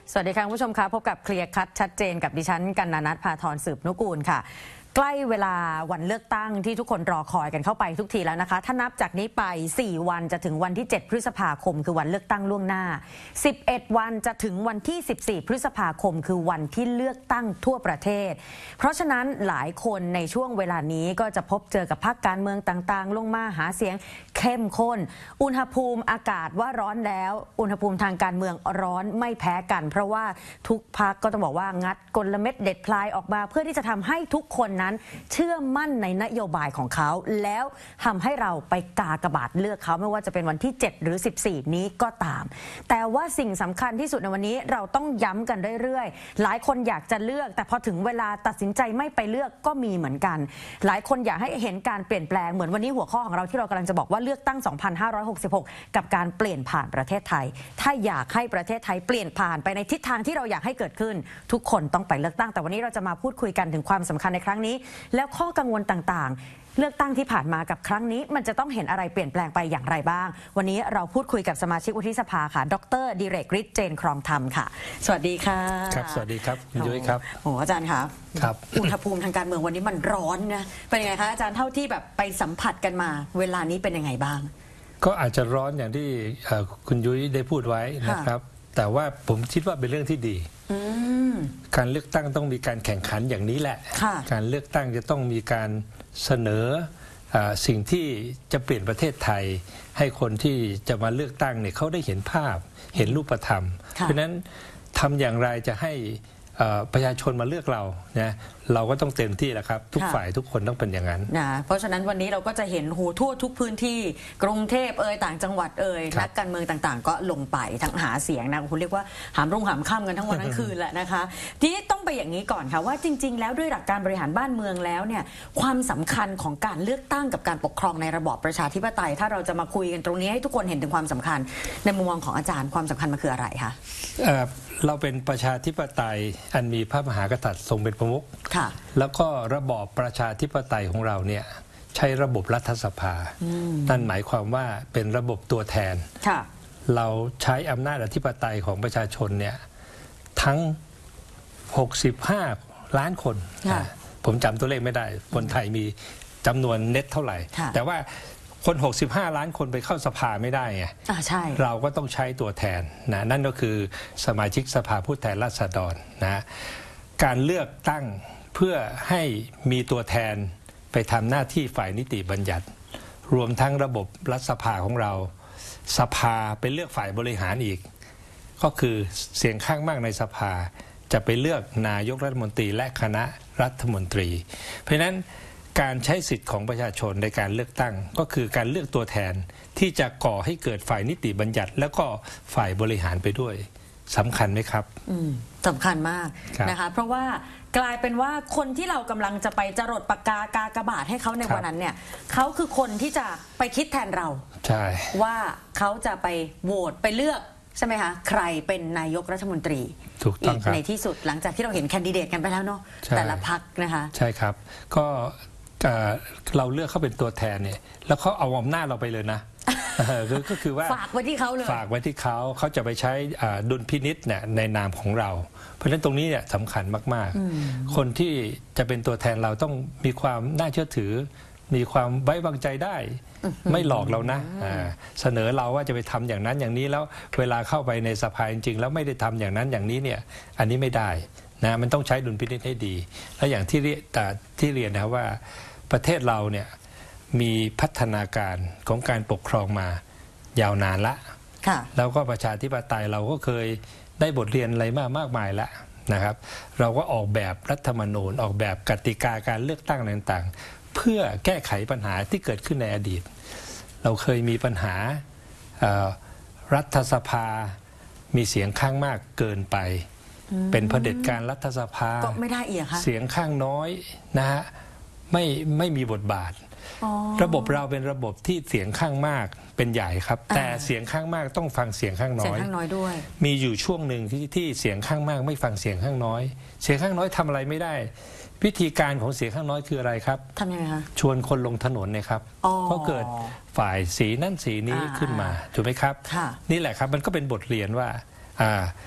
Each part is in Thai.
สวัสดีค่ะคุณผู้ชมคะพบกับเคลียร์คัดชัดเจนกับดิฉันกัณณัฐ ภาธร สืบนุกูลค่ะใกล้เวลาวันเลือกตั้งที่ทุกคนรอคอยกันเข้าไปทุกทีแล้วนะคะถ้านับจากนี้ไป4วันจะถึงวันที่7พฤษภาคมคือวันเลือกตั้งล่วงหน้า11วันจะถึงวันที่14พฤษภาคมคือวันที่เลือกตั้งทั่วประเทศเพราะฉะนั้นหลายคนในช่วงเวลานี้ก็จะพบเจอกับพรรคการเมืองต่างๆลงมาหาเสียงเข้มข้นอุณหภูมิอากาศว่าร้อนแล้วอุณหภูมิทางการเมืองร้อนไม่แพ้กันเพราะว่าทุกพรรคก็ต้องบอกว่างัดกลเม็ดเด็ดพลายออกมาเพื่อที่จะทำให้ทุกคนนั้นเชื่อมั่นในนโยบายของเขาแล้วทำให้เราไปกากบาทเลือกเขาไม่ว่าจะเป็นวันที่7หรือ14นี้ก็ตามแต่ว่าสิ่งสำคัญที่สุดในวันนี้เราต้องย้ำกันเรื่อยๆหลายคนอยากจะเลือกแต่พอถึงเวลาตัดสินใจไม่ไปเลือกก็มีเหมือนกันหลายคนอยากให้เห็นการเปลี่ยนแปลงเหมือนวันนี้หัวข้อของเราที่เรากำลังจะบอกว่าเลือกตั้ง2566กับการเปลี่ยนผ่านประเทศไทยถ้าอยากให้ประเทศไทยเปลี่ยนผ่านไปในทิศทางที่เราอยากให้เกิดขึ้นทุกคนต้องไปเลือกตั้งแต่วันนี้เราจะมาพูดคุยกันถึงความสำคัญในครั้งนี้แล้วข้อกังวลต่างๆเลือกตั้งที่ผ่านมากับครั้งนี้มันจะต้องเห็นอะไรเปลี่ยนแปลงไปอย่างไรบ้างวันนี้เราพูดคุยกับสมาชิกวุฒิสภาค่ะดร.ดิเรกฤทธิ์เจนครองธรรมค่ะสวัสดีค่ะครับสวัสดีครับคุณยุ้ยครับโอ้อาจารย์ครับอุณหภูมิทางการเมืองวันนี้มันร้อนนะเป็นยังไงคะอาจารย์เท่าที่แบบไปสัมผัสกันมาเวลานี้เป็นยังไงบ้างก็อาจจะร้อนอย่างที่คุณยุ้ยได้พูดไว้นะครับแต่ว่าผมคิดว่าเป็นเรื่องที่ดีการเลือกตั้งต้องมีการแข่งขันอย่างนี้แหละการเลือกตั้งจะต้องมีการเสนอสิ่งที่จะเปลี่ยนประเทศไทยให้คนที่จะมาเลือกตั้งเนี่ยเขาได้เห็นภาพเห็นรูปธรรมเพราะฉะนั้นทำอย่างไรจะให้ประชาชนมาเลือกเรานะเราก็ต้องเต็มที่แหละครับทุกฝ่ายทุกคนต้องเป็นอย่างนั้นนะเพราะฉะนั้นวันนี้เราก็จะเห็นทั่วทุกพื้นที่กรุงเทพต่างจังหวัดนักการเมืองต่างๆก็ลงไปทั้งหาเสียงนะคุณเรียกว่าหามรุ่งหามค่ำกันทั้งวันทั้งคืนแหละนะคะทีนี้ต้องไปอย่างนี้ก่อนค่ะว่าจริงๆแล้วด้วยหลักการบริหารบ้านเมืองแล้วเนี่ยความสำคัญของการเลือกตั้งกับการปกครองในระบอบประชาธิปไตยถ้าเราจะมาคุยกันตรงนี้ให้ทุกคนเห็นถึงความสำคัญในมุมมองของอาจารย์ความสำคัญมันคืออะไรคะเราเป็นประชาธิปไตยอันมีพระมหากษัตริย์ทรงเป็นประมุขแล้วก็ระบอบประชาธิปไตยของเราเนี่ยใช้ระบบรัฐสภานั่นหมายความว่าเป็นระบบตัวแทนเราใช้อำนาจอธิปไตยของประชาชนเนี่ยทั้ง65ล้านคนผมจำตัวเลขไม่ได้คนไทยมีจำนวนเน็ตเท่าไหร่แต่ว่าคน65ล้านคนไปเข้าสภาไม่ได้ไงเราก็ต้องใช้ตัวแทนนะนั่นก็คือสมาชิกสภาผู้แทนราษฎรนะการเลือกตั้งเพื่อให้มีตัวแทนไปทำหน้าที่ฝ่ายนิติบัญญัติรวมทั้งระบบรัฐสภาของเราสภาไปเลือกฝ่ายบริหารอีกก็คือเสียงข้างมากในสภาจะไปเลือกนายกรัฐมนตรีและคณะรัฐมนตรีเพราะฉะนั้นการใช้สิทธิ์ของประชาชนในการเลือกตั้งก็คือการเลือกตัวแทนที่จะก่อให้เกิดฝ่ายนิติบัญญัติแล้วก็ฝ่ายบริหารไปด้วยสำคัญไหมครับสำคัญมากนะคะเพราะว่ากลายเป็นว่าคนที่เรากำลังจะไปจรดปากกากระบาดให้เขาในวันนั้นเนี่ยเขาคือคนที่จะไปคิดแทนเราใช่ว่าเขาจะไปโหวตไปเลือกใช่ไหมคะใครเป็นนายกรัฐมนตรีถูกต้องครับในที่สุดหลังจากที่เราเห็นแคนดิเดตกันไปแล้วเนาะแต่ละพรรคนะคะใช่ครับก็เราเลือกเขาเป็นตัวแทนเนี่ยแล้วเขาเอาอำนาจเราไปเลยนะก็คือว่าฝากไว้ที่เขาเลยฝากไว้ที่เขาจะไปใช้ดุลพินิจเนี่ยในนามของเราเพราะฉะนั้นตรงนี้เนี่ยสำคัญมากๆคนที่จะเป็นตัวแทนเราต้องมีความน่าเชื่อถือมีความไว้วางใจได้ไม่หลอกเรานะเสนอเราว่าจะไปทำอย่างนั้นอย่างนี้แล้วเวลาเข้าไปในสภาจริงๆแล้วไม่ได้ทำอย่างนั้นอย่างนี้เนี่ยอันนี้ไม่ได้นะมันต้องใช้ดุลพินิจให้ดีแล้วอย่างที่เรียนนะว่าประเทศเราเนี่ยมีพัฒนาการของการปกครองมายาวนานละแล้วก็ประชาธิปไตยเราก็เคยได้บทเรียนอะไรมากมายแล้วนะครับเราก็ออกแบบรัฐธรรมนูญออกแบบกติกาการเลือกตั้งต่างๆเพื่อแก้ไขปัญหาที่เกิดขึ้นในอดีตเราเคยมีปัญหารัฐสภามีเสียงข้างมากเกินไปเป็นเผด็จการรัฐสภาก็ไม่ได้อีกค่ะเสียงข้างน้อยนะฮะไม่มีบทบาทระบบเราเป็นระบบที่เสียงข้างมากเป็นใหญ่ครับแต่เสียงข้างมากต้องฟังเสียงข้างน้อยด้วยมีอยู่ช่วงหนึ่งที่เสียงข้างมากไม่ฟังเสียงข้างน้อยเสียงข้างน้อยทำอะไรไม่ได้วิธีการของเสียงข้างน้อยคืออะไรครับทำยังไงคะชวนคนลงถนนนะครับก็เกิดฝ่ายสีนั่นสีนี้ขึ้นมาถูกไหมครับนี่แหละครับมันก็เป็นบทเรียนว่า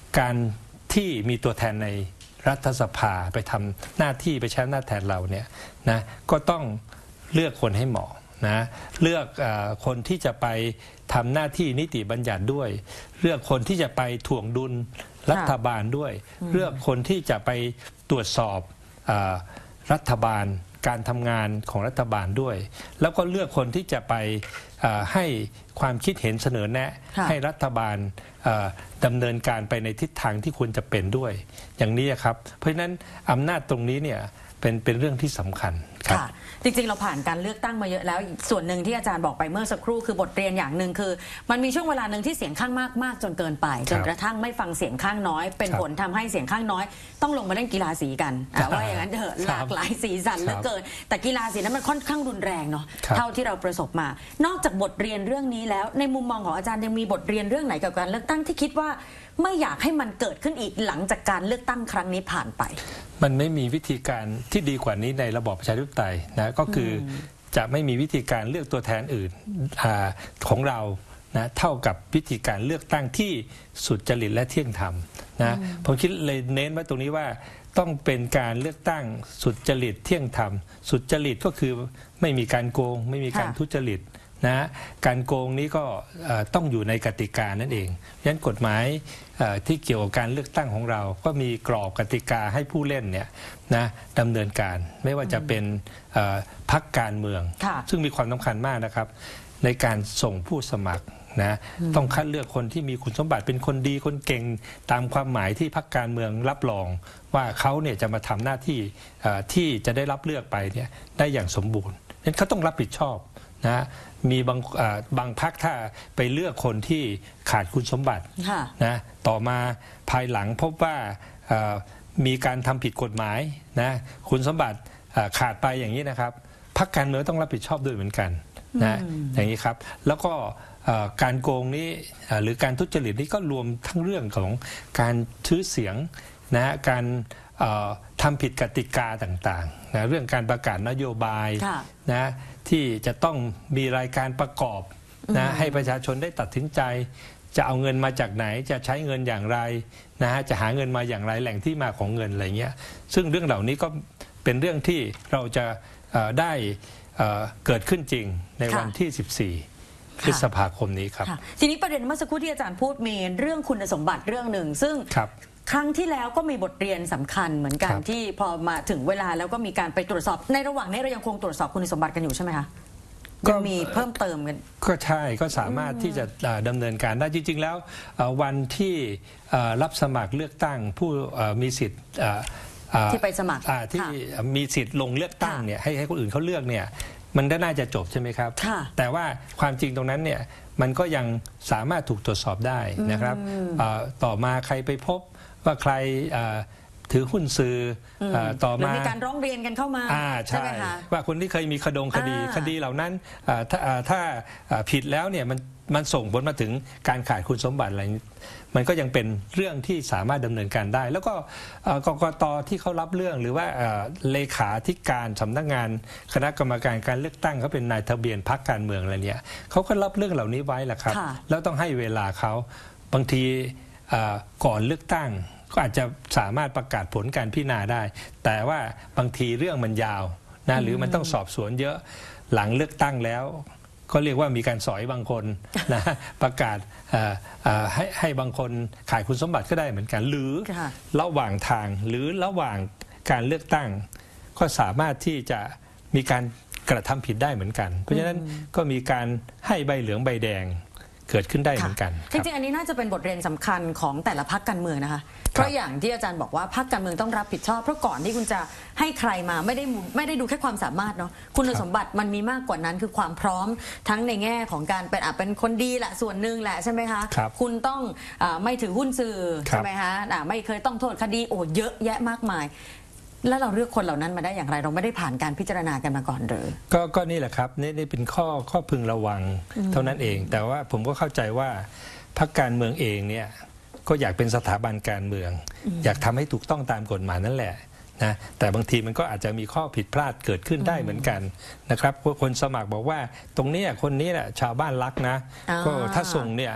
การที่มีตัวแทนในรัฐสภาไปทำหน้าที่ไปใช้อำนาจแทนเราเนี่ยนะก็ต้องเลือกคนให้เหมาะนะเลือกคนที่จะไปทำหน้าที่นิติบัญญัติด้วยเลือกคนที่จะไปถ่วงดุลรัฐบาลด้วยเลือกคนที่จะไปตรวจสอบรัฐบาลการทำงานของรัฐบาลด้วยแล้วก็เลือกคนที่จะไปให้ความคิดเห็นเสนอแนะให้รัฐบาลดำเนินการไปในทิศทางที่ควรจะเป็นด้วยอย่างนี้ครับเพราะฉะนั้นอำนาจตรงนี้เนี่ยเป็นเรื่องที่สำคัญครับจริงๆเราผ่านการเลือกตั้งมาเยอะแล้วส่วนหนึ่งที่อาจารย์บอกไปเมื่อสักครู่คือบทเรียนอย่างหนึ่งคือมันมีช่วงเวลาหนึ่งที่เสียงข้างมากจนเกินไปจนกระทั่งไม่ฟังเสียงข้างน้อยเป็นผลทำให้เสียงข้างน้อยต้องลงมาเล่นกีฬาสีกันว่าอย่างนั้นเถอะหลากหลายสีสันเหลือเกินแต่กีฬาสีนั้นมันค่อนข้างรุนแรงเนาะเท่าที่เราประสบมานอกจากบทเรียนเรื่องนี้แล้วในมุมมองของอาจารย์ยังมีบทเรียนเรื่องไหนเกี่ยวกับการเลือกตั้งที่คิดว่าไม่อยากให้มันเกิดขึ้นอีกหลังจากการเลือกตั้งครั้งนี้ผ่านไปมันไม่มีวิธีการที่ดีกว่านี้ในระบอบประชาธิปไตยนะก็คือจะไม่มีวิธีการเลือกตัวแทนอื่นของเรานะเท่ากับวิธีการเลือกตั้งที่สุจริตและเที่ยงธรรมนะผมคิดเลยเน้นไว้ตรงนี้ว่าต้องเป็นการเลือกตั้งสุจริตเที่ยงธรรมสุจริตก็คือไม่มีการโกงไม่มีการทุจริตนะการโกงนี้ก็ต้องอยู่ในกติกานั่นเองฉะนั้นกฎหมายที่เกี่ยวกับการเลือกตั้งของเราก็มีกรอบกติกาให้ผู้เล่นเนี่ยนะดำเนินการไม่ว่าจะเป็นพรรคการเมืองซึ่งมีความสำคัญมากนะครับในการส่งผู้สมัครนะต้องคัดเลือกคนที่มีคุณสมบัติเป็นคนดีคนเก่งตามความหมายที่พรรคการเมืองรับรองว่าเขาเนี่ยจะมาทำหน้าที่ที่จะได้รับเลือกไปเนี่ยได้อย่างสมบูรณ์นั้นเขาต้องรับผิดชอบนะมีบางพรรคถ้าไปเลือกคนที่ขาดคุณสมบัตินะต่อมาภายหลังพบว่ามีการทำผิดกฎหมายนะคุณสมบัติขาดไปอย่างนี้นะครับพรรคการเมืองต้องรับผิดชอบด้วยเหมือนกันนะอย่างนี้ครับแล้วก็การโกงนี้หรือการทุจริตนี้ก็รวมทั้งเรื่องของการซื้อเสียงนะการทำผิดกติกาต่างๆนะเรื่องการประกาศนโยบายนะที่จะต้องมีรายการประกอบนะให้ประชาชนได้ตัดสินใจจะเอาเงินมาจากไหนจะใช้เงินอย่างไรนะฮะจะหาเงินมาอย่างไรแหล่งที่มาของเงินอะไรเงี้ยซึ่งเรื่องเหล่านี้ก็เป็นเรื่องที่เราจะได้เกิดขึ้นจริงในวันที่14พฤษภาคมนี้ครับทีนี้ประเด็นเมื่อสักครู่ที่อาจารย์พูดมีเรื่องคุณสมบัติเรื่องหนึ่งซึ่งครั้งที่แล้วก็มีบทเรียนสำคัญเหมือนกันที่พอมาถึงเวลาแล้วก็มีการไปตรวจสอบในระหว่างนี้เรายังคงตรวจสอบคุณสมบัติกันอยู่ใช่ไหมคะก็มีเพิ่มเติมกันก็ใช่ก็สามารถที่จะดำเนินการได้จริงๆแล้ววันที่รับสมัครเลือกตั้งผู้มีสิทธิ์ที่ไปสมัครที่มีสิทธิ์ลงเลือกตั้งเนี่ยให้คนอื่นเขาเลือกเนี่ยมันได้น่าจะจบใช่ไหมครับแต่ว่าความจริงตรงนั้นเนี่ยมันก็ยังสามารถถูกตรวจสอบได้นะครับต่อมาใครไปพบว่าใครถือหุ้นสื่อต่อมามีการร้องเรียนกันเข้ามาใช่ไหมคะว่าคนที่เคยมีคดีเหล่านั้นถ้าผิดแล้วเนี่ยมันส่งผลมาถึงการขาดคุณสมบัติอะไรมันก็ยังเป็นเรื่องที่สามารถดำเนินการได้แล้วก็กกต.ที่เขารับเรื่องหรือว่าเลขาธิการสำนักงานคณะกรรมการการเลือกตั้งเขาเป็นนายทะเบียนพรรคการเมืองอะไรเนี่ยเขาก็รับเรื่องเหล่านี้ไว้แหละครับแล้วต้องให้เวลาเขาบางทีก่อนเลือกตั้งก็อาจจะสามารถประกาศผลการพิจารณาได้แต่ว่าบางทีเรื่องมันยาวนะหรือมันต้องสอบสวนเยอะหลังเลือกตั้งแล้วก็เรียกว่ามีการสอยบางคนนะประกาศให้บางคนขายคุณสมบัติก็ได้เหมือนกันหรือระหว่างทางหรือระหว่างการเลือกตั้งก็สามารถที่จะมีการกระทำผิดได้เหมือนกันเพราะฉะนั้นก็มีการให้ใบเหลืองใบแดงเกิดขึ้นได้เหมือนกันจริงๆอันนี้น่าจะเป็นบทเรียนสำคัญของแต่ละพรรคการเมืองนะคะเพราะอย่างที่อาจารย์บอกว่าพรรคการเมืองต้องรับผิดชอบเพราะก่อนที่คุณจะให้ใครมาไม่ได้ดูแค่ความสามารถเนาะคุณสมบัติมันมีมากกว่านั้นคือความพร้อมทั้งในแง่ของการเป็นคนดีแหละส่วนหนึ่งแหละใช่ไหมคะคุณต้องไม่ถือหุ้นสื่อใช่ไหมคะไม่เคยต้องโทษคดีเยอะแยะมากมายแล้วเราเลือกคนเหล่านั้นมาได้อย่างไรเราไม่ได้ผ่านการพิจารณากันมาก่อนหรือก็นี่แหละครับนี่เป็นข้อพึงระวังเท่านั้นเองแต่ว่าผมก็เข้าใจว่าพรรคการเมืองเองเนี่ยก็อยากเป็นสถาบันการเมืองอยากทำให้ถูกต้องตามกฎหมายนั่นแหละนะแต่บางทีมันก็อาจจะมีข้อผิดพลาดเกิดขึ้นได้เหมือนกันนะครับคนสมัครบอกว่าตรงนี้คนนี้แหละชาวบ้านรักนะก็ถ้าส่งเนี่ย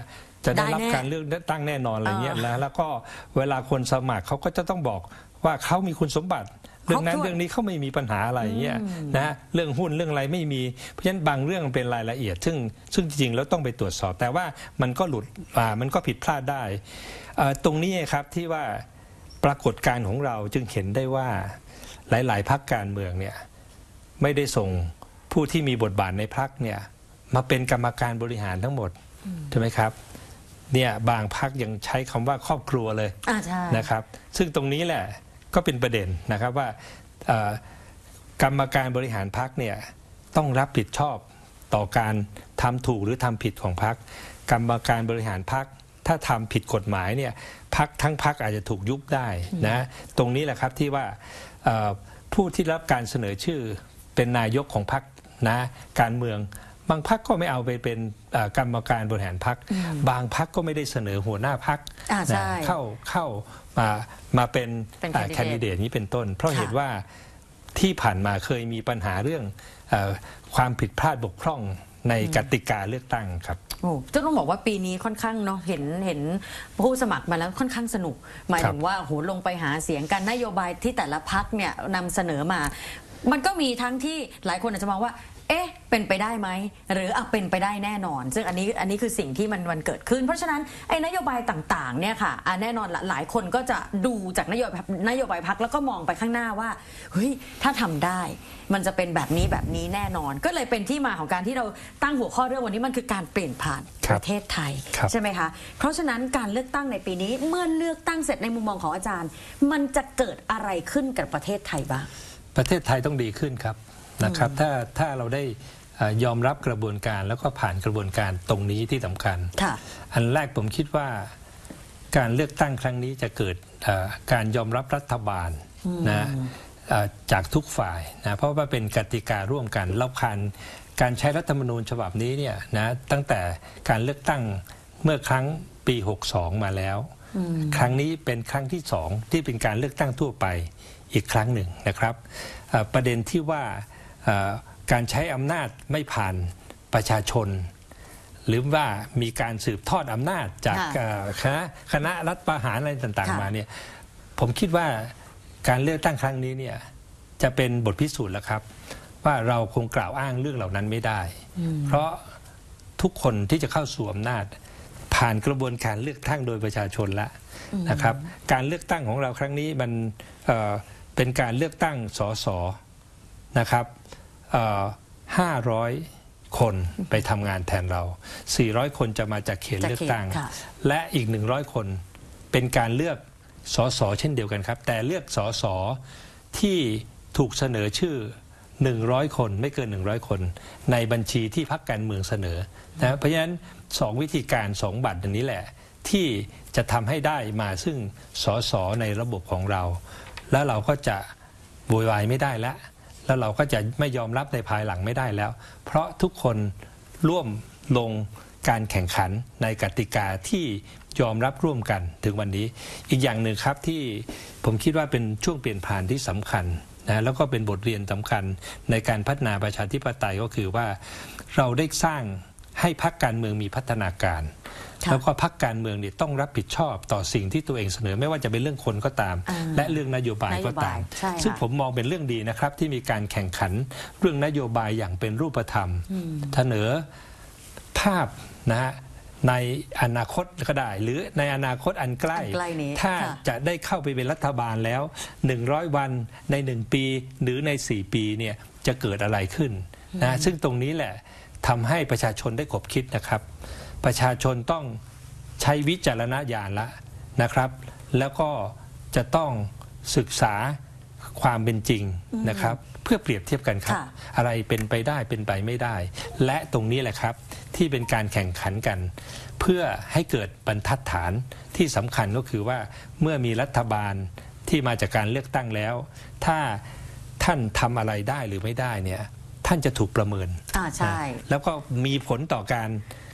จะได้รับการเลือกตั้งแน่นอนอะไรเงี้ยแล้วก็เวลาคนสมัครเขาก็จะต้องบอกว่าเขามีคุณสมบัติเรื่องนั้นเรื่องนี้เขาไม่มีปัญหาอะไรเงี้ยนะเรื่องหุ้นเรื่องอะไรไม่มีเพราะฉะนั้นบางเรื่องเป็นรายละเอียดซึ่งจริงๆแล้วต้องไปตรวจสอบแต่ว่ามันก็หลุดมันก็ผิดพลาดได้ตรงนี้ครับที่ว่าปรากฏการณ์ของเราจึงเห็นได้ว่าหลายๆพรรคการเมืองเนี่ยไม่ได้ส่งผู้ที่มีบทบาทในพรรคเนี่ยมาเป็นกรรมการบริหารทั้งหมดใช่ไหมครับเนี่ยบางพรรคยังใช้คำว่าครอบครัวเลยนะครับซึ่งตรงนี้แหละก็เป็นประเด็นนะครับว่ากรรมการบริหารพรรคเนี่ยต้องรับผิดชอบต่อการทำถูกหรือทำผิดของพรรคกรรมการบริหารพรรคถ้าทำผิดกฎหมายเนี่ยพรรคทั้งพรรคอาจจะถูกยุบได้นะตรงนี้แหละครับที่ว่าผู้ที่รับการเสนอชื่อเป็นนายกของพรรคนะการเมืองบางพรรคก็ไม่เอาไปเป็นกรรมการบริหารพรรคบางพรรคก็ไม่ได้เสนอหัวหน้าพรรคเข้ามาเป็นแคนดิเดตนี้เป็นต้นเพราะเหตุว่าที่ผ่านมาเคยมีปัญหาเรื่องความผิดพลาดบกพร่องในกติกาเลือกตั้งครับจะต้องบอกว่าปีนี้ค่อนข้างเนาะเห็นผู้สมัครมาแล้วค่อนข้างสนุกหมายถึงว่าโหลงไปหาเสียงกันนโยบายที่แต่ละพรรคเนี่ยนำเสนอมามันก็มีทั้งที่หลายคนอาจจะมองว่าเป็นไปได้ไหมหรือเป็นไปได้แน่นอนซึ่งอันนี้คือสิ่งที่มันเกิดขึ้นเพราะฉะนั้นไอ้นโยบายต่างๆเนี่ยค่ะแน่นอนหลายคนก็จะดูจากนโยบายพรรคแล้วก็มองไปข้างหน้าว่าเฮ้ยถ้าทำได้มันจะเป็นแบบนี้แน่นอนก็เลยเป็นที่มาของการที่เราตั้งหัวข้อเรื่องวันนี้มันคือการเปลี่ยนผ่านประเทศไทยใช่ไหมคะเพราะฉะนั้นการเลือกตั้งในปีนี้เมื่อเลือกตั้งเสร็จในมุมมองของอาจารย์มันจะเกิดอะไรขึ้นกับประเทศไทยบ้างประเทศไทยต้องดีขึ้นครับนะครับถ้าเราได้ยอมรับกระบวนการแล้วก็ผ่านกระบวนการตรงนี้ที่สำคัญอันแรกผมคิดว่าการเลือกตั้งครั้งนี้จะเกิดการยอมรับรัฐบาลนะจากทุกฝ่ายนะเพราะว่าเป็นกติการ่วมกันแล้วการใช้รัฐธรรมนูญฉบับนี้เนี่ยนะตั้งแต่การเลือกตั้งเมื่อครั้งปี62มาแล้วครั้งนี้เป็นครั้งที่2ที่เป็นการเลือกตั้งทั่วไปอีกครั้งหนึ่งนะครับประเด็นที่ว่าการใช้อำนาจไม่ผ่านประชาชนหรือว่ามีการสืบทอดอำนาจจากคณะรัฐประหารอะไรต่างๆมาเนี่ยผมคิดว่าการเลือกตั้งครั้งนี้เนี่ยจะเป็นบทพิสูจน์แล้วครับว่าเราคงกล่าวอ้างเรื่องเหล่านั้นไม่ได้เพราะทุกคนที่จะเข้าสู่อำนาจผ่านกระบวนการเลือกตั้งโดยประชาชนแล้วนะครับการเลือกตั้งของเราครั้งนี้มันเป็นการเลือกตั้งสสนะครับ500 คนไปทำงานแทนเรา400 คนจะมาจากเขตเลือกตั้งและอีก100 คนเป็นการเลือกสสเช่นเดียวกันครับแต่เลือกสสที่ถูกเสนอชื่อ100 คนไม่เกิน100 คนในบัญชีที่พรรคการเมืองเสนอนะเพราะฉะนั้น2วิธีการ2บัตรอย่างนี้แหละที่จะทำให้ได้มาซึ่งสสในระบบของเราแล้วเราก็จะโวยวายไม่ได้แล้วเราก็จะไม่ยอมรับในภายหลังไม่ได้แล้วเพราะทุกคนร่วมลงการแข่งขันในกติกาที่ยอมรับร่วมกันถึงวันนี้อีกอย่างหนึ่งครับที่ผมคิดว่าเป็นช่วงเปลี่ยนผ่านที่สำคัญนะแล้วก็เป็นบทเรียนสำคัญในการพัฒนาประชาธิปไตยก็คือว่าเราได้สร้างให้พรรคการเมืองมีพัฒนาการแล้วก็พรรคการเมืองเนี่ยต้องรับผิดชอบต่อสิ่งที่ตัวเองเสนอไม่ว่าจะเป็นเรื่องคนก็ตามและเรื่องนโยบายก็ตามซึ่งผมมองเป็นเรื่องดีนะครับที่มีการแข่งขันเรื่องนโยบายอย่างเป็นรูปธรรมเสนอภาพนะฮะในอนาคตก็ได้หรือในอนาคตอันใกล้ถ้าจะได้เข้าไปเป็นรัฐบาลแล้ว100 วันใน1 ปีหรือใน4 ปีเนี่ยจะเกิดอะไรขึ้นนะซึ่งตรงนี้แหละทำให้ประชาชนได้ขบคิดนะครับประชาชนต้องใช้วิจารณญาณละนะครับแล้วก็จะต้องศึกษาความเป็นจริงนะครับเพื่อเปรียบเทียบกันครับอะไรเป็นไปได้เป็นไปไม่ได้และตรงนี้แหละครับที่เป็นการแข่งขันกันเพื่อให้เกิดบรรทัดฐานที่สำคัญก็คือว่าเมื่อมีรัฐบาลที่มาจากการเลือกตั้งแล้วถ้าท่านทำอะไรได้หรือไม่ได้เนี่ยท่านจะถูกประเมินใช่แล้วก็มีผลต่อการ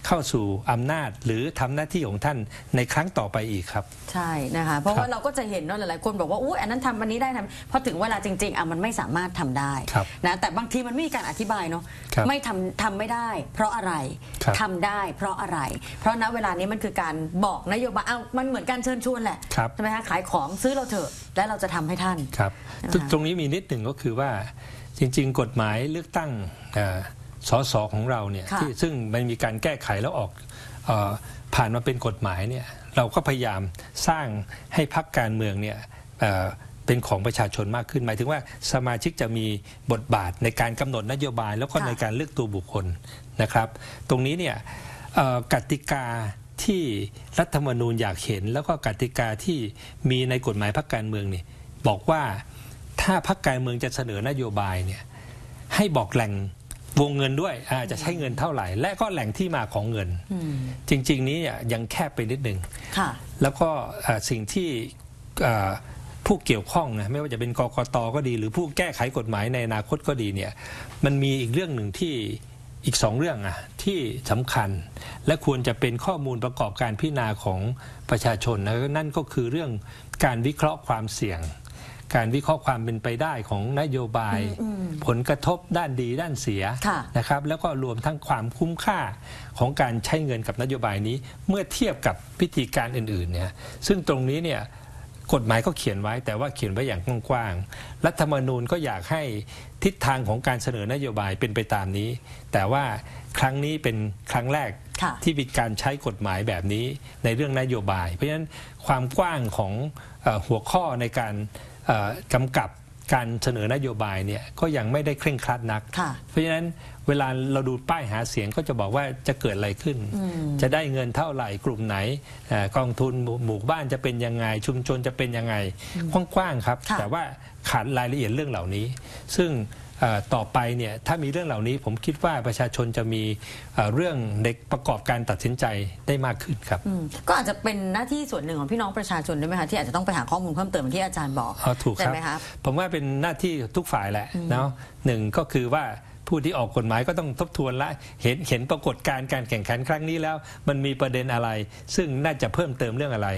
เข้าสู่อำนาจหรือทำหน้าที่ของท่านในครั้งต่อไปอีกครับใช่นะคะเพราะว่าเราก็จะเห็นว่าหลายๆคนบอกว่าอันนั้นทำอันนี้ได้ทำพอถึงเวลาจริงๆมันไม่สามารถทำได้นะแต่บางทีมันไม่มีการอธิบายเนาะไม่ทำไม่ได้เพราะอะไรทำได้เพราะอะไรเพราะณเวลานี้มันคือการบอกนโยบายมันเหมือนการเชิญชวนแหละใช่ไหมคะขายของซื้อเราเถอะและเราจะทำให้ท่านครับตรงนี้มีนิดหนึ่งก็คือว่าจริงๆกฎหมายเลือกตั้งสสของเราเนี่ยที่ซึ่งมันมีการแก้ไขแล้วออกผ่านมาเป็นกฎหมายเนี่ยเราก็พยายามสร้างให้พรรคการเมืองเนี่ยเป็นของประชาชนมากขึ้นหมายถึงว่าสมาชิกจะมีบทบาทในการกำหนดนโยบายแล้วก็ในการเลือกตัวบุคคลนะครับตรงนี้เนี่ยกติกาที่รัฐธรรมนูญอยากเห็นแล้วก็กติกาที่มีในกฎหมายพรรคการเมืองนี่บอกว่าถ้าพรรคการเมืองจะเสนอนโยบายเนี่ยให้บอกแหล่งวงเงินด้วยจะใช้เงินเท่าไหร่และก็แหล่งที่มาของเงินจริงๆนี้ยังแคบไปนิดนึงแล้วก็สิ่งที่ผู้เกี่ยวข้องนะไม่ว่าจะเป็นกกต.ก็ดีหรือผู้แก้ไขกฎหมายในอนาคตก็ดีเนี่ยมันมีอีกเรื่องหนึ่งที่อีก2เรื่องที่สำคัญและควรจะเป็นข้อมูลประกอบการพิจารณาของประชาชนนะนั่นก็คือเรื่องการวิเคราะห์ความเสี่ยงการวิเคราะห์ความเป็นไปได้ของนโยบายผลกระทบด้านดีด้านเสียนะครับแล้วก็รวมทั้งความคุ้มค่าของการใช้เงินกับนโยบายนี้เมื่อเทียบกับพิธีการอื่นๆเนี่ยซึ่งตรงนี้เนี่ยกฎหมายก็เขียนไว้แต่ว่าเขียนไว้อย่างกว้างๆรัฐธรรมนูญก็อยากให้ทิศทางของการเสนอนโยบายเป็นไปตามนี้แต่ว่าครั้งนี้เป็นครั้งแรกที่มีการใช้กฎหมายแบบนี้ในเรื่องนโยบายเพราะฉะนั้นความกว้างของหัวข้อในการกำกับการเสนอนโยบายเนี่ยก็ยังไม่ได้เคร่งครัดนักเพราะฉะนั้นเวลาเราดูป้ายหาเสียงก็จะบอกว่าจะเกิดอะไรขึ้นจะได้เงินเท่าไหร่กลุ่มไหนกองทุนหมู่บ้านจะเป็นยังไงชุมชนจะเป็นยังไงกว้างๆครับแต่ว่าขาดรายละเอียดเรื่องเหล่านี้ซึ่งต่อไปเนี่ยถ้ามีเรื่องเหล่านี้ผมคิดว่าประชาชนจะมีเรื่องในประกอบการตัดสินใจได้มากขึ้นครับก็อาจจะเป็นหน้าที่ส่วนหนึ่งของพี่น้องประชาชนด้วยไหมคะที่อาจจะต้องไปหาข้อมูลเพิ่มเติมที่อาจารย์บอกถูกครับผมว่าเป็นหน้าที่ทุกฝ่ายแหละเนาะหนึ่งก็คือว่าผู้ที่ออกกฎหมายก็ต้องทบทวนและเห็นปรากฏการณ์การแข่งขันครั้งนี้แล้วมันมีประเด็นอะไรซึ่งน่าจะเพิ่มเติมเรื่องอะไร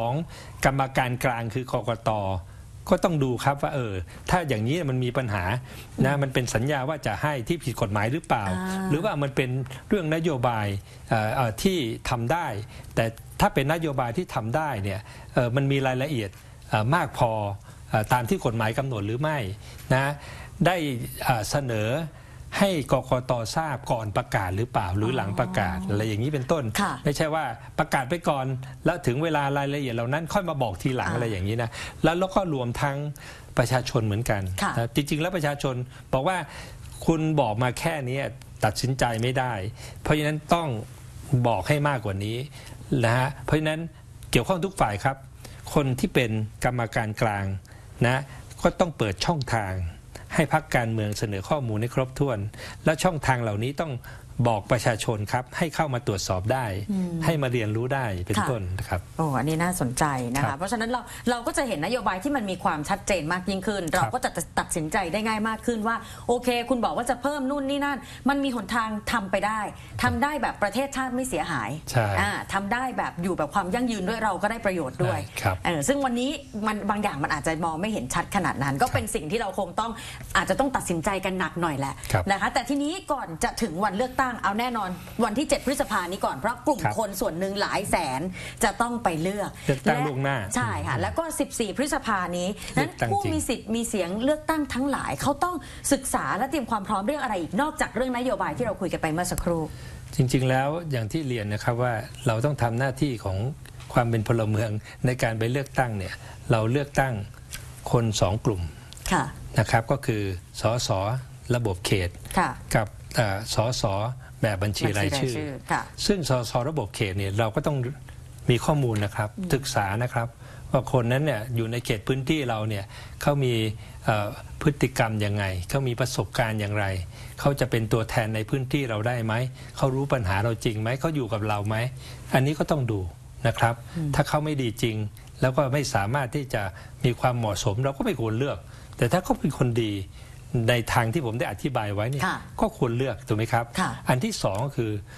2กรรมการกลางคือกกต.ก็ต้องดูครับว่าถ้าอย่างนี้มันมีปัญหานะมันเป็นสัญญาว่าจะให้ที่ผิดกฎหมายหรือเปล่าหรือว่ามันเป็นเรื่องนโยบายที่ทำได้แต่ถ้าเป็นนโยบายที่ทำได้เนี่ยมันมีรายละเอียดมากพอตามที่กฎหมายกำหนดหรือไม่นะได้เสนอให้กกต.ทราบก่อนประกาศหรือเปล่าหรือหลังประกาศอะไรอย่างนี้เป็นต้นไม่ใช่ว่าประกาศไปก่อนแล้วถึงเวลารายละเอียดเหล่านั้นค่อยมาบอกทีหลังอะไรอย่างนี้นะแล้วก็รวมทั้งประชาชนเหมือนกันนะจริงๆแล้วประชาชนบอกว่าคุณบอกมาแค่นี้ตัดสินใจไม่ได้เพราะฉะนั้นต้องบอกให้มากกว่านี้นะฮะเพราะฉะนั้นเกี่ยวข้องทุกฝ่ายครับคนที่เป็นกรรมการกลางนะก็ต้องเปิดช่องทางให้พรรคการเมืองเสนอข้อมูลให้ครบถ้วนและช่องทางเหล่านี้ต้องบอกประชาชนครับให้เข้ามาตรวจสอบได้ให้มาเรียนรู้ได้เป็นต้นนะครับอันนี้น่าสนใจนะคะเพราะฉะนั้นเราก็จะเห็นนโยบายที่มันมีความชัดเจนมากยิ่งขึ้นเราก็จะตัดสินใจได้ง่ายมากขึ้นว่าโอเคคุณบอกว่าจะเพิ่มนู่นนี่นั่นมันมีหนทางทำไปได้ทำได้แบบประเทศชาติไม่เสียหายทำได้แบบอยู่แบบความยั่งยืนด้วยเราก็ได้ประโยชน์ด้วยซึ่งวันนี้มันบางอย่างมันอาจจะมองไม่เห็นชัดขนาดนั้นก็เป็นสิ่งที่เราคงต้องอาจจะต้องตัดสินใจกันหนักหน่อยแหละนะคะแต่ทีนี้ก่อนจะถึงวันเลือกตั้งเอาแน่นอนวันที่7พฤษภาคมนี้ก่อนเพราะกลุ่มคนส่วนหนึ่งหลายแสนจะต้องไปเลือกตั้งล่วงหน้าใช่ค่ะแล้วก็14พฤษภาคมนี้นั้นผู้มีสิทธิ์มีเสียงเลือกตั้งทั้งหลายเขาต้องศึกษาและเตรียมความพร้อมเรื่องอะไรอีกนอกจากเรื่องนโยบายที่เราคุยกันไปเมื่อสักครู่จริงๆแล้วอย่างที่เรียนนะครับว่าเราต้องทำหน้าที่ของความเป็นพลเมืองในการไปเลือกตั้งเนี่ยเราเลือกตั้งคน2กลุ่มนะครับก็คือสสระบบเขตกับสสแบบบัญชีรายชื่อซึ่งสสระบบเขตเนี่ยเราก็ต้องมีข้อมูลนะครับศึกษานะครับว่าคนนั้นเนี่ยอยู่ในเขตพื้นที่เราเนี่ยเขามีพฤติกรรมยังไงเขามีประสบการณ์อย่างไรเขาจะเป็นตัวแทนในพื้นที่เราได้ไหมเขารู้ปัญหาเราจริงไหมเขาอยู่กับเราไหมอันนี้ก็ต้องดูนะครับถ้าเขาไม่ดีจริงแล้วก็ไม่สามารถที่จะมีความเหมาะสมเราก็ไม่ควรเลือกแต่ถ้าเขาเป็นคนดีในทางที่ผมได้อธิบายไว้นี่ก็ควรเลือกถูกไหมครับอันที่2ก็คือ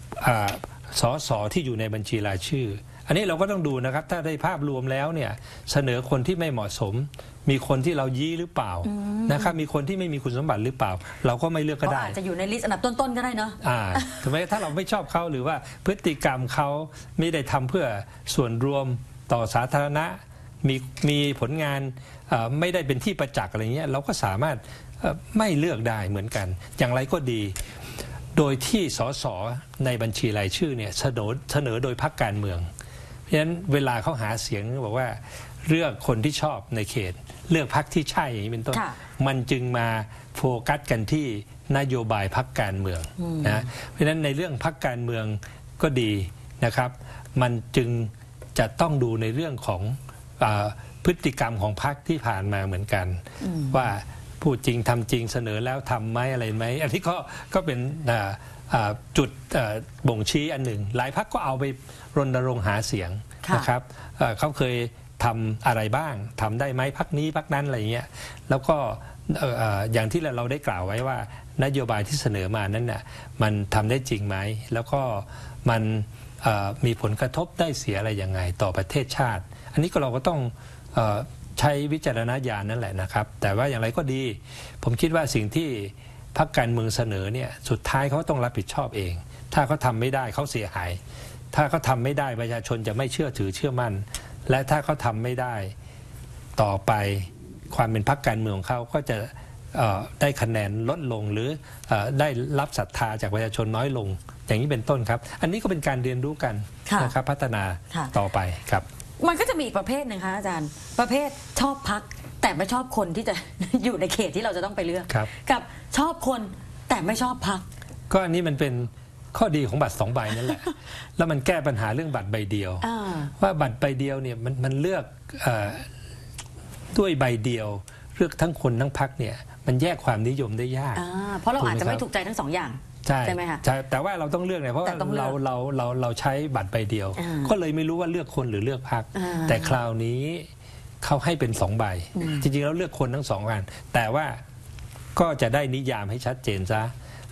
สสที่อยู่ในบัญชีรายชื่ออันนี้เราก็ต้องดูนะครับถ้าในภาพรวมแล้วเนี่ยเสนอคนที่ไม่เหมาะสมมีคนที่เรายี้หรือเปล่านะครับมีคนที่ไม่มีคุณสมบัติหรือเปล่าเราก็ไม่เลือกก็ได้อาจจะอยู่ในลิสต์อันดับต้นๆก็ได้เนาะถูกไหมถ้าเราไม่ชอบเขาหรือว่าพฤติกรรมเขาไม่ได้ทำเพื่อส่วนรวมต่อสาธารณะมีผลงานไม่ได้เป็นที่ประจักษ์อะไรเงี้ยเราก็สามารถไม่เลือกได้เหมือนกันอย่างไรก็ดีโดยที่สสในบัญชีรายชื่อเนี่ยเสนอโดยพรรคการเมืองเพราะฉะนั้นเวลาเขาหาเสียงบอกว่าเลือกคนที่ชอบในเขตเลือกพรรคที่ใช่เป็นต้นมันจึงมาโฟกัสกันที่นโยบายพรรคการเมืองนะเพราะฉะนั้นในเรื่องพรรคการเมืองก็ดีนะครับมันจึงจะต้องดูในเรื่องของพฤติกรรมของพรรคที่ผ่านมาเหมือนกันว่าพูดจริงทำจริงเสนอแล้วทำไหมอะไรไหมอันนี้ก็เป็นจุดบ่งชี้อันหนึ่งหลายพรรคก็เอาไปรณรงค์หาเสียงนะครับเขาเคยทำอะไรบ้างทำได้ไหมพรรคนี้พรรคนั้นอะไรเงี้ยแล้วก็อย่างที่เราได้กล่าวไว้ว่านโยบายที่เสนอมานั้นน่ะมันทำได้จริงไหมแล้วก็มันมีผลกระทบได้เสียอะไรยังไงต่อประเทศชาติอันนี้ก็เราก็ต้องใช้วิจารณญาณนั่นแหละนะครับแต่ว่าอย่างไรก็ดีผมคิดว่าสิ่งที่พรรคการเมืองเสนอเนี่ยสุดท้ายเขาต้องรับผิดชอบเองถ้าเขาทำไม่ได้เขาเสียหายถ้าเขาทำไม่ได้ประชาชนจะไม่เชื่อถือเชื่อมั่นและถ้าเขาทำไม่ได้ต่อไปความเป็นพรรคการเมืองของเขาก็จะได้คะแนนลดลงหรือได้รับศรัทธาจากประชาชนน้อยลงอย่างนี้เป็นต้นครับอันนี้ก็เป็นการเรียนรู้กันนะครับพัฒนาต่อไปครับมันก็จะมีอีกประเภทหนึ่งคะอาจารย์ประเภทชอบพรรคแต่ไม่ชอบคนที่จะ อยู่ในเขตที่เราจะต้องไปเลือกกับชอบคนแต่ไม่ชอบพรรคก็อันนี้มันเป็นข้อดีของบัตร2 ใบนั่นแหละ แล้วมันแก้ปัญหาเรื่องบัตรใบเดียวว่าบัตรใบเดียวเนี่ยมันเลือกด้วยใบเดียวเลือกทั้งคนทั้งพรรคเนี่ยมันแยกความนิยมได้ยากเพราะเราอาจจะไม่ถูกใจทั้ง2 อย่างใช่ไหมคะใช่แต่ว่าเราต้องเลือกเนี่ยเพราะว่าเราใช้บัตรใบเดียวก็เลยไม่รู้ว่าเลือกคนหรือเลือกพรรคแต่คราวนี้เขาให้เป็น2 ใบจริงๆแล้วเลือกคนทั้ง2 อันแต่ว่าก็จะได้นิยามให้ชัดเจนซะ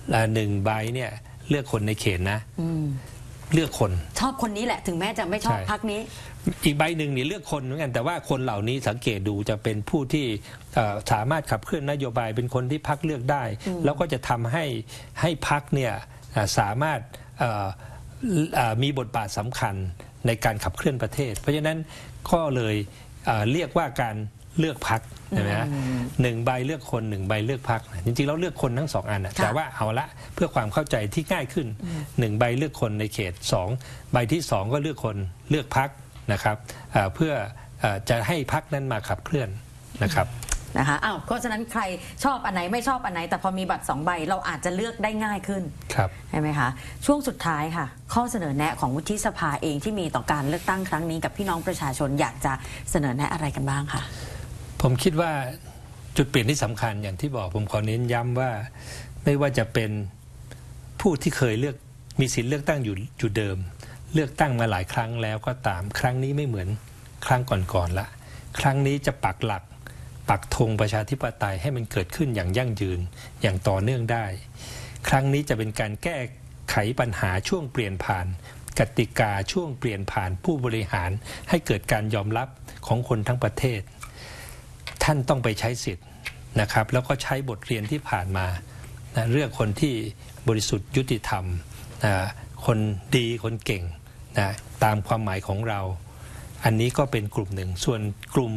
1 ใบเนี่ยเลือกคนในเขตนะเลือกคนชอบคนนี้แหละถึงแม้จะไม่ชอบพรรคนี้อีกใบหนึ่งนี่เลือกคนเหมือนกันแต่ว่าคนเหล่านี้สังเกตดูจะเป็นผู้ที่สามารถขับเคลื่อนนโยบายเป็นคนที่พรรคเลือกได้แล้วก็จะทำให้พรรคเนี่ยสามารถมีบทบาทสำคัญในการขับเคลื่อนประเทศเพราะฉะนั้นก็เลยเรียกว่าการเลือกพรรคใช่ไหมฮะ1 ใบเลือกคน1 ใบเลือกพรรคจริงๆเราเลือกคนทั้ง2 อันแต่ว่าเอาละเพื่อความเข้าใจที่ง่ายขึ้น1 ใบเลือกคนในเขต2 ใบที่2ก็เลือกคนเลือกพรรคนะครับเพื่อจะให้พรรคนั้นมาขับเคลื่อนนะครับนะคะเพราะฉะนั้นใครชอบอันไหนไม่ชอบอันไหนแต่พอมีบัตร2 ใบเราอาจจะเลือกได้ง่ายขึ้นใช่ไหมคะช่วงสุดท้ายค่ะข้อเสนอแนะของวุฒิสภาเองที่มีต่อการเลือกตั้งครั้งนี้กับพี่น้องประชาชนอยากจะเสนอแนะอะไรกันบ้างคะผมคิดว่าจุดเปลี่ยนที่สำคัญอย่างที่บอกผมขอเน้นย้ำว่าไม่ว่าจะเป็นผู้ที่เคยมีสิทธิเลือกตั้งอยู่เดิมเลือกตั้งมาหลายครั้งแล้วก็ตามครั้งนี้ไม่เหมือนครั้งก่อนๆละครั้งนี้จะปักหลักปักธงประชาธิปไตยให้มันเกิดขึ้นอย่างยั่งยืนอย่างต่อเนื่องได้ครั้งนี้จะเป็นการแก้ไขปัญหาช่วงเปลี่ยนผ่านกติกาช่วงเปลี่ยนผ่านผู้บริหารให้เกิดการยอมรับของคนทั้งประเทศท่านต้องไปใช้สิทธิ์นะครับแล้วก็ใช้บทเรียนที่ผ่านมาเลือกคนที่บริสุทธิ์ยุติธรรมคนดีคนเก่งตามความหมายของเราอันนี้ก็เป็นกลุ่มหนึ่งส่วนกลุ่ม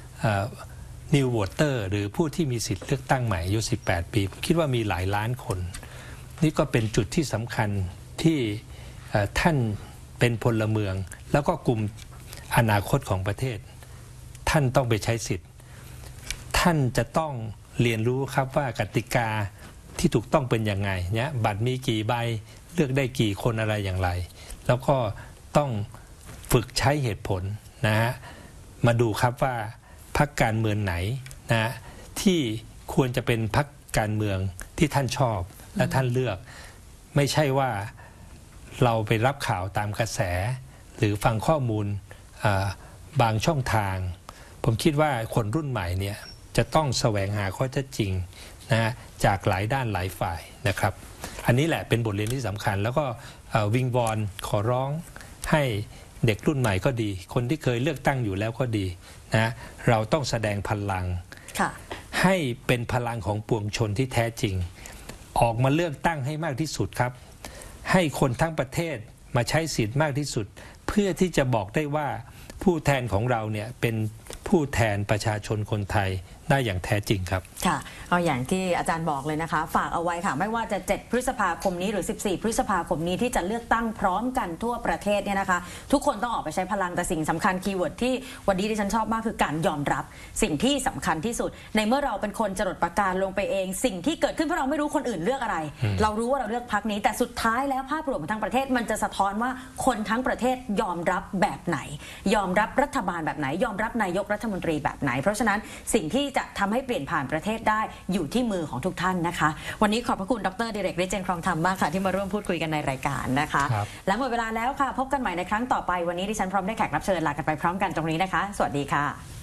New Voter หรือผู้ที่มีสิทธิ์เลือกตั้งใหม่อายุ18 ปีคิดว่ามีหลายล้านคนนี่ก็เป็นจุดที่สำคัญที่ท่านเป็นพลเมืองแล้วก็กลุ่มอนาคตของประเทศท่านต้องไปใช้สิทธิ์ท่านจะต้องเรียนรู้ครับว่ากติกาที่ถูกต้องเป็นยังไงเนี่ยบัตรมีกี่ใบเลือกได้กี่คนอะไรอย่างไรแล้วก็ต้องฝึกใช้เหตุผลนะฮะมาดูครับว่าพรรคการเมืองไหนนะที่ควรจะเป็นพรรคการเมืองที่ท่านชอบและท่านเลือกไม่ใช่ว่าเราไปรับข่าวตามกระแสหรือฟังข้อมูลบางช่องทางผมคิดว่าคนรุ่นใหม่เนี่ยจะต้องแสวงหาข้อเท็จจริงนะจากหลายด้านหลายฝ่ายนะครับอันนี้แหละเป็นบทเรียนที่สำคัญ แล้วก็วิงวอนขอร้องให้เด็กรุ่นใหม่ก็ดีคนที่เคยเลือกตั้งอยู่แล้วก็ดีนะเราต้องแสดงพลังให้เป็นพลังของปวงชนที่แท้จริงออกมาเลือกตั้งให้มากที่สุดครับให้คนทั้งประเทศมาใช้สิทธิ์มากที่สุดเพื่อที่จะบอกได้ว่าผู้แทนของเราเนี่ยเป็นผู้แทนประชาชนคนไทยได้อย่างแท้จริงครับค่ะเอาอย่างที่อาจารย์บอกเลยนะคะฝากเอาไว้ค่ะไม่ว่าจะ7พฤษภาคมนี้หรือ14พฤษภาคมนี้ที่จะเลือกตั้งพร้อมกันทั่วประเทศเนี่ยนะคะทุกคนต้องออกไปใช้พลังแต่สิ่งสำคัญคีย์เวิร์ดที่วันนี้ที่ฉันชอบมากคือการยอมรับสิ่งที่สำคัญที่สุดในเมื่อเราเป็นคนจรดปากกาลงไปเองสิ่งที่เกิดขึ้นเพราะเราไม่รู้คนอื่นเลือกอะไรเรารู้ว่าเราเลือกพรรคนี้แต่สุดท้ายแล้วภาพรวมของทั้งประเทศมันจะสะท้อนว่าคนทั้งประเทศยอมรับแบบไหนยอมรับรัฐบาลแบบไหนยอมรับนายกรัฐมนตรีแบบไหนเพราะฉะนั้นสิ่งที่จะทำให้เปลี่ยนผ่านประเทศได้อยู่ที่มือของทุกท่านนะคะวันนี้ขอบพระคุณดร.ดิเรก ฤทธิ์ เจนครองธรรมมากค่ะที่มาร่วมพูดคุยกันในรายการนะคะและหมดเวลาแล้วค่ะพบกันใหม่ในครั้งต่อไปวันนี้ดิฉันพร้อมได้แขกรับเชิญลากันไปพร้อมกันตรงนี้นะคะสวัสดีค่ะ